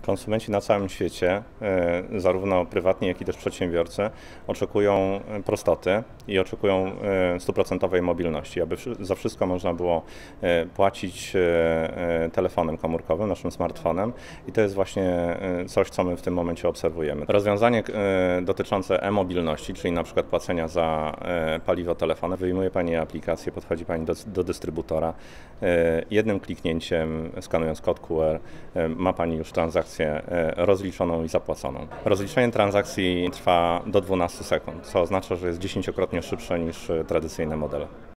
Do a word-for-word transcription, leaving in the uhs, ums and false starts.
Konsumenci na całym świecie, e, zarówno prywatni, jak i też przedsiębiorcy, oczekują prostoty i oczekują e, stuprocentowej mobilności, aby za wszystko można było e, płacić e, telefonem komórkowym, naszym smartfonem, i to jest właśnie e, coś, co my w tym momencie obserwujemy. Rozwiązanie e, dotyczące e-mobilności, czyli na przykład płacenia za e, paliwo telefonem, wyjmuje Pani aplikację, podchodzi Pani do, do dystrybutora, e, jednym kliknięciem, skanując kod Q R, e, ma Pani już transakcję rozliczoną i zapłaconą. Rozliczenie transakcji trwa do dwunastu sekund, co oznacza, że jest dziesięciokrotnie szybsze niż tradycyjne modele.